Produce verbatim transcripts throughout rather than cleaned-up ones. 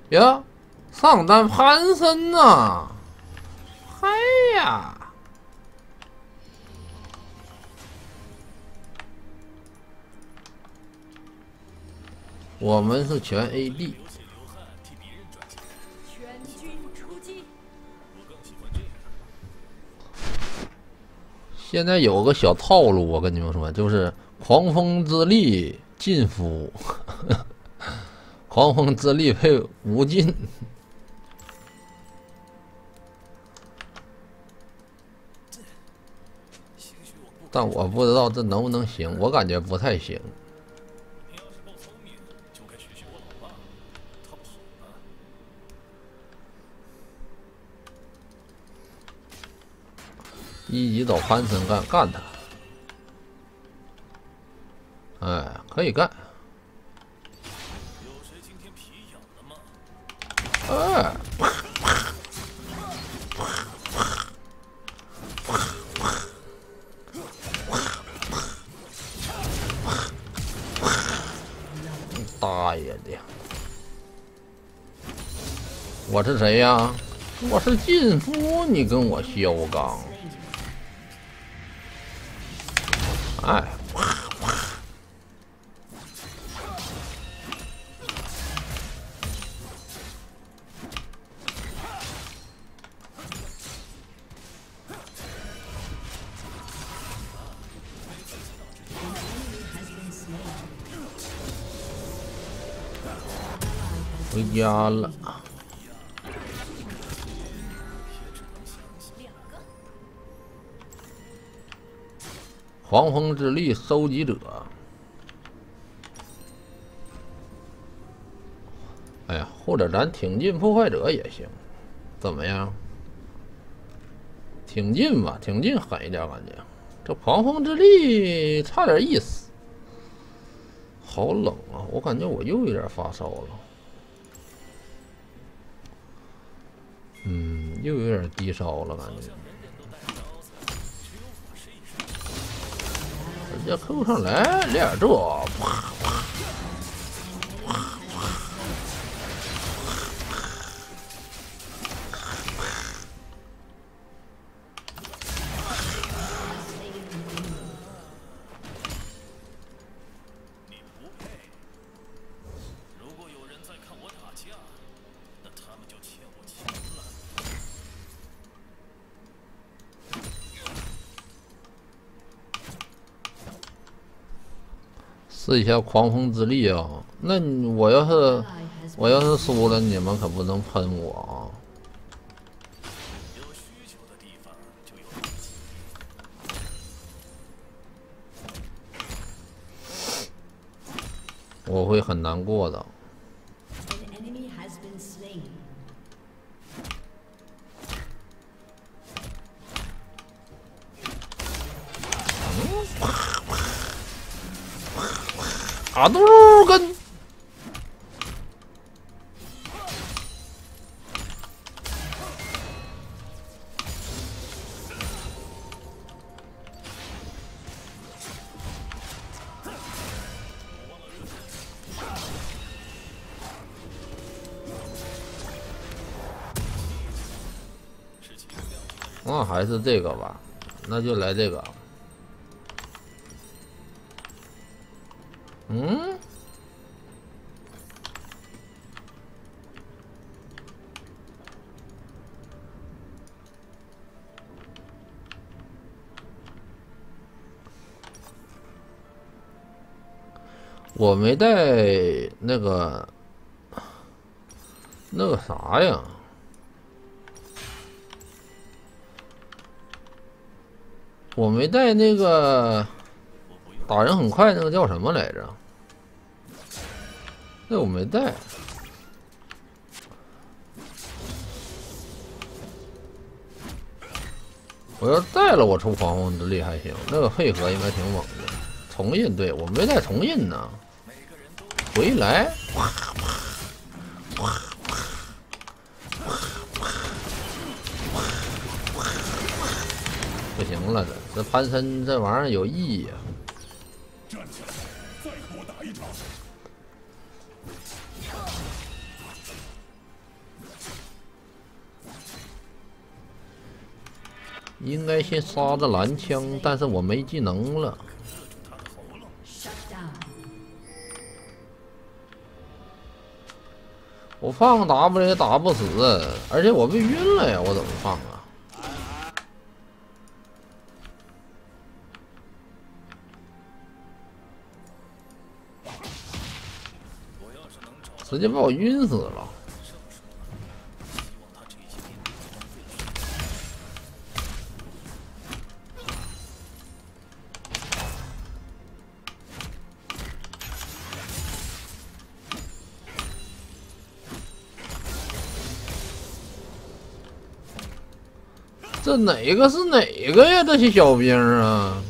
呀，上单潘森呐！嗨呀！我们是全 A D。 全军出击！ 现在有个小套路，我跟你们说，就是狂风之力尽夫，狂风之力配无尽。但我不知道这能不能行，我感觉不太行。一级找潘森干干他，哎，可以干。哎，大爷的！我是谁呀？我是禁夫，你跟我肖刚。哎，回家了。狂风之力收集者。哎呀，或者咱挺进破坏者也行，怎么样？挺进吧，挺进狠一点感觉。这狂风之力差点意思。好冷啊，我感觉我又有点发烧了。嗯，又有点低烧了，感觉。人家 Q 上来练这，啪啪。试一下狂风之力啊！那我要是我要是输了，你们可不能喷我啊！我会很难过的。打嘟根，那还是这个吧，那就来这个。嗯，我没带那个那个啥呀，我没带那个打人很快那个叫什么来着？那我没带。我要带了，我出狂风之力还行，那个配合应该挺猛的。重印，对我没带重印呢。回来，不行了，这这潘森这玩意儿有意义啊！ 站起来，再和我打一场！ 应该先杀这蓝枪，但是我没技能了。我放 W 也打不死，而且我被晕了呀，我怎么放啊？直接把我晕死了。这哪个是哪个呀？这些小兵啊！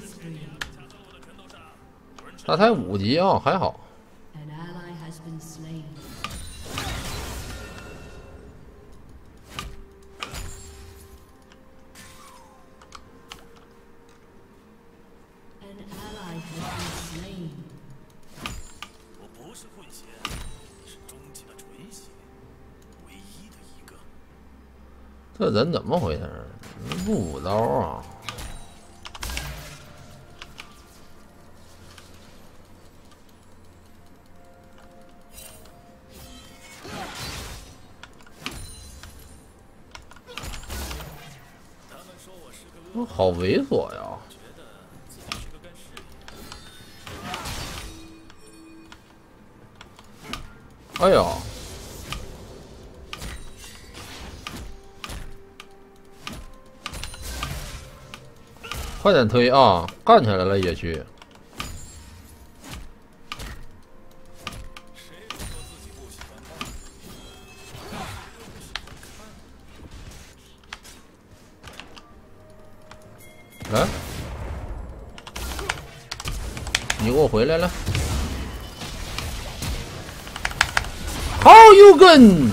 他才五级啊，还好。这人怎么回事？不补刀啊！我好猥琐呀！哎呀！快点推啊！干起来了，野区。来，你给我回来了。好有根。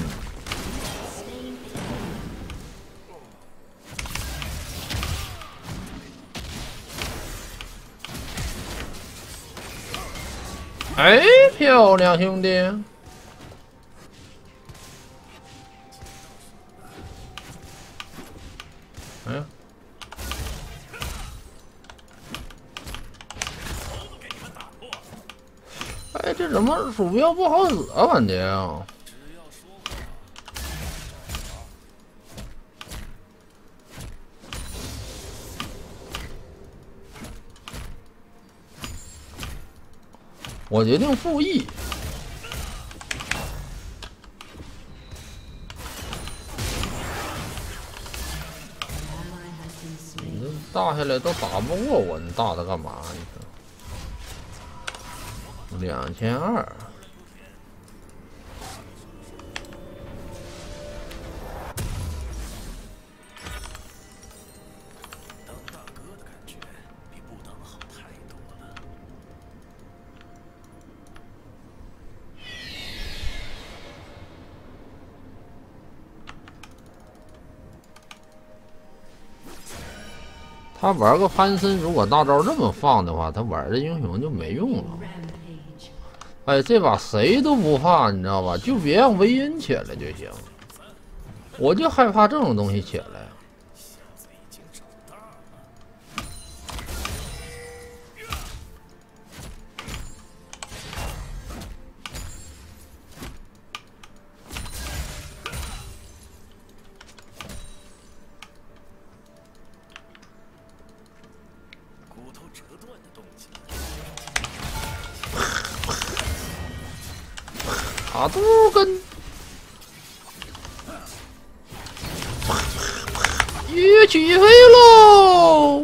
哎，漂亮，兄弟！哎呀，哎，这怎么鼠标不好使啊？感觉啊！我决定复 E。你这大下来都打不过我，你大的干嘛？你说两千二。他玩个翻身，如果大招这么放的话，他玩的英雄就没用了。哎，这把谁都不怕，你知道吧？就别让维恩起来就行。我就害怕这种东西起来。卡杜根，也起飞喽！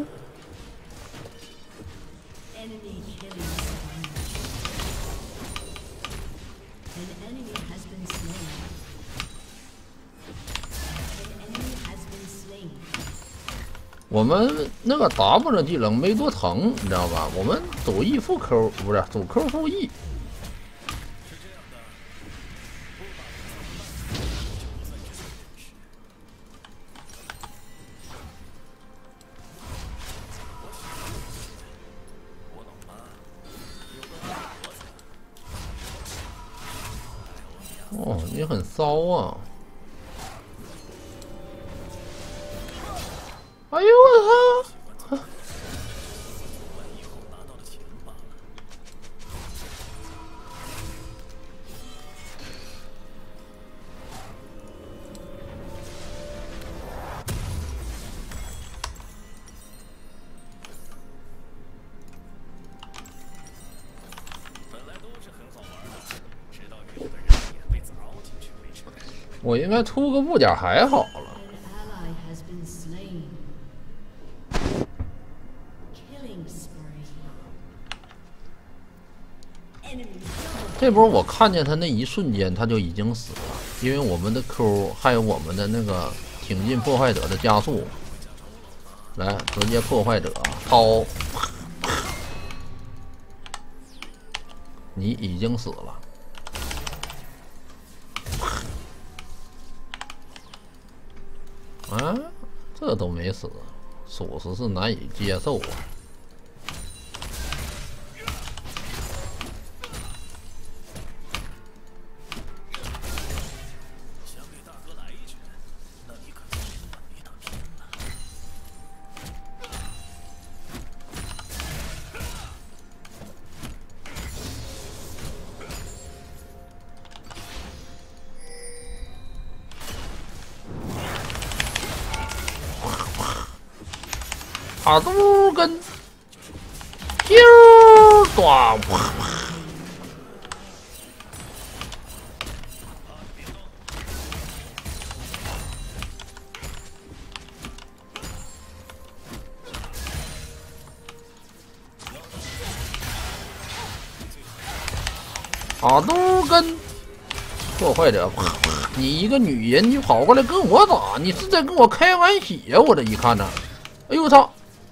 我们那个 W 技能没多疼，你知道吧？我们主 E 副 Q 不是主 Q 副 E。哦，你很骚啊！ 哎呦我操！我应该出个部甲还好了。这波我看见他那一瞬间他就已经死了，因为我们的 Q 还有我们的那个挺进破坏者的加速，来直接破坏者掏，你已经死了。啊，这都没死，属实是难以接受啊！想给大哥来一拳，那你可千万别打偏了。哈杜跟啾咣啪啪，哈杜跟破坏者啪啪，你一个女人你跑过来跟我打，你是在跟我开玩笑？我这一看呢，哎呦我操！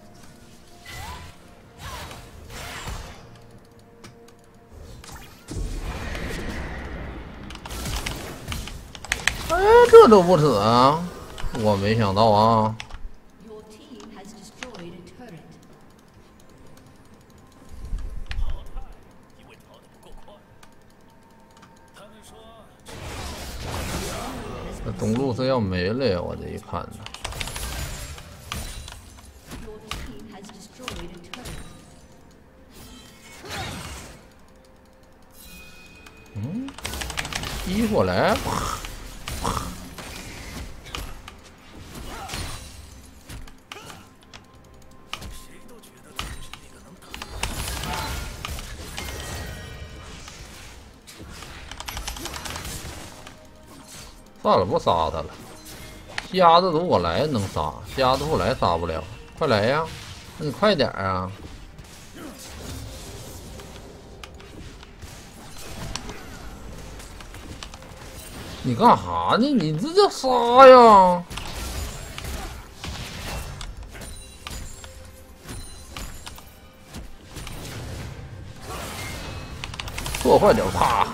哎，这都不死啊！我没想到啊！这东路是要没了呀！我这一看呢，嗯，移过来。算了，不杀他了。瞎子如果来能杀，瞎子不来杀不了。快来呀！那你快点啊！你干啥呢？你这叫杀呀！破坏者啪！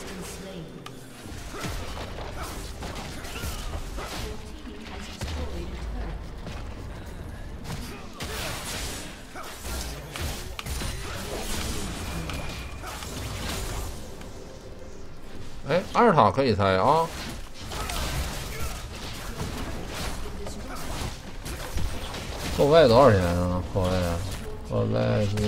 哎，二塔可以拆啊！破败多少钱啊？破败啊！破败是，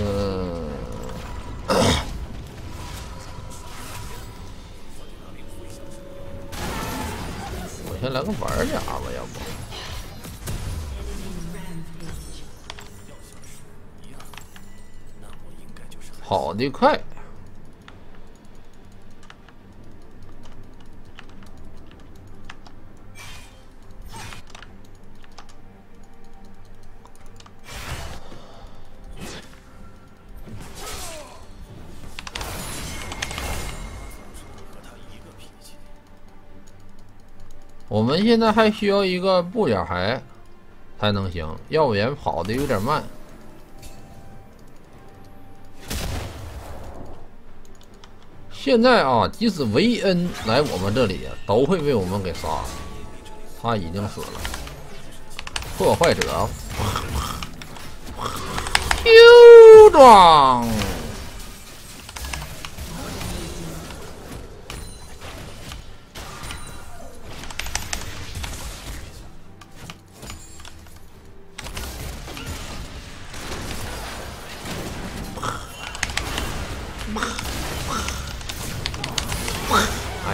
我先来个玩家吧，要不？跑得快。我们现在还需要一个步甲骸才能行，要不然跑的有点慢。现在啊，即使维恩来我们这里，都会被我们给杀。他已经死了。破坏者，丢装。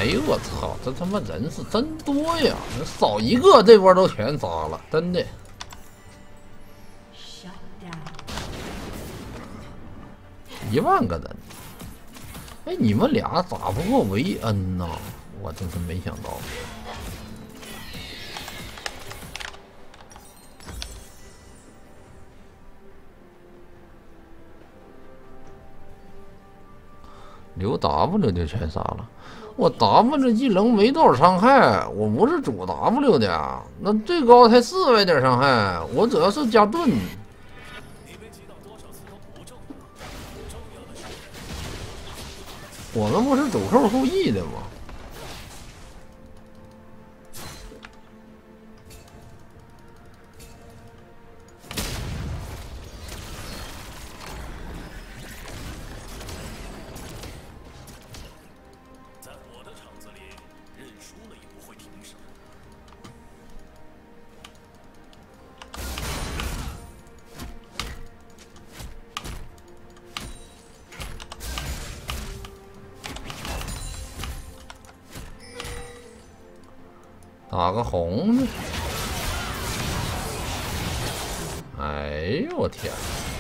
哎呦我操！这他妈人是真多呀！少一个这波都全杀了，真的。一万个人，哎，你们俩打不过维恩呐？我真是没想到。留 W 就全杀了，我 W 技能没多少伤害，我不是主 W 的，那最高才四百点伤害，我主要是加盾。我们不是主扣后羿的吗？打个红的，哎呦我天！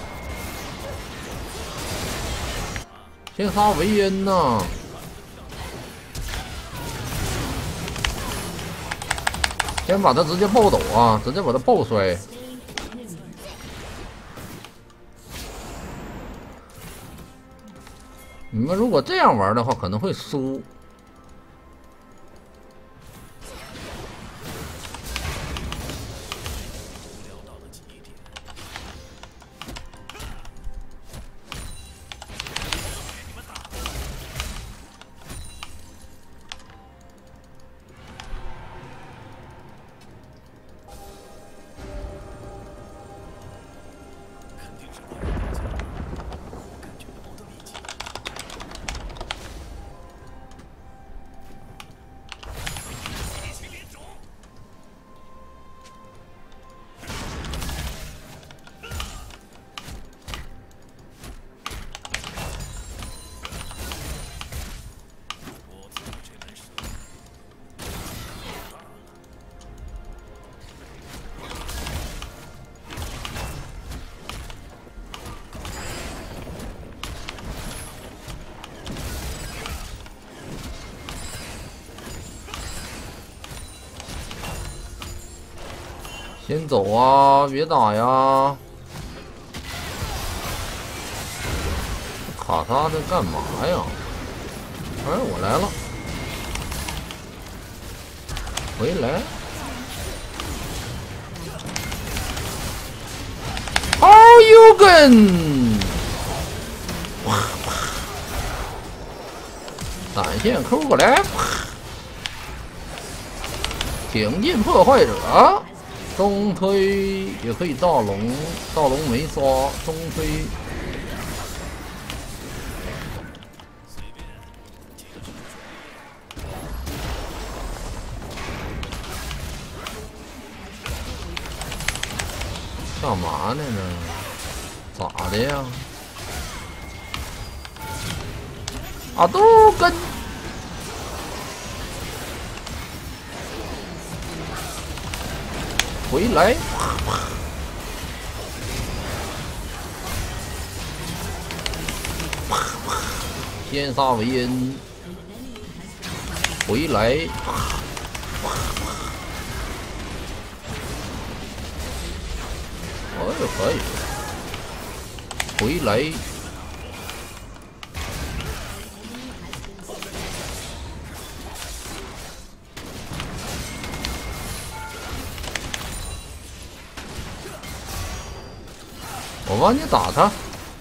先杀维恩呐！先把他直接爆走啊！直接把他爆摔！你们如果这样玩的话，可能会输。先走啊，别打呀！卡莎在干嘛呀？哎，我来了，回来。How you gun？ 闪现扣过来，挺进破坏者。中推也可以盗龙，盗龙没刷，中推。干嘛呢这？咋的呀？啊，都跟。回来，先杀维恩，回来，哦，可以，回来。我帮你打他，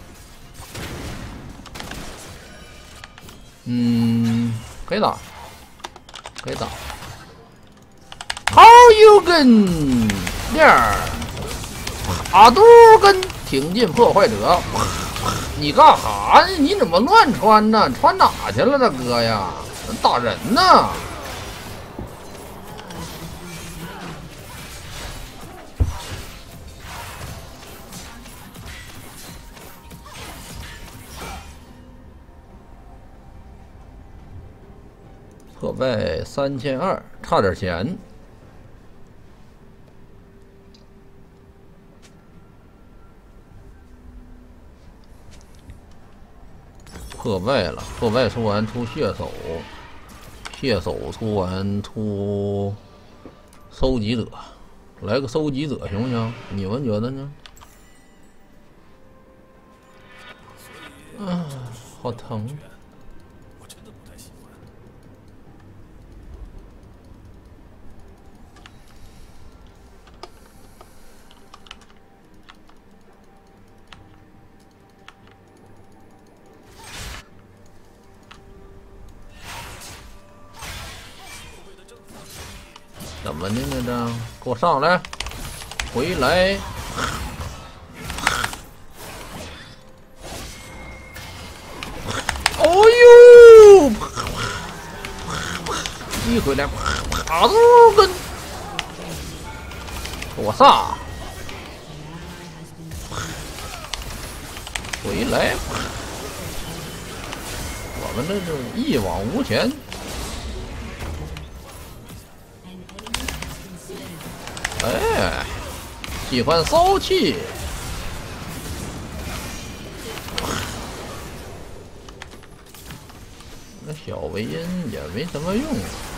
嗯，可以打，可以打。How you 跟链儿，阿杜跟挺进破坏者，你干哈呢？你怎么乱穿呢？穿哪去了，大哥呀？打人呢！破可败三千二，差点钱。破败了，破败出完出血手，血手出完出收集者，来个收集者行不行？你们觉得呢？啊，好疼！怎么的呢？这给我上来，回来！哦呦！一回来，啪住跟给我上！回来！我们这是一往无前。哎，喜欢骚气。那小维恩也没什么用。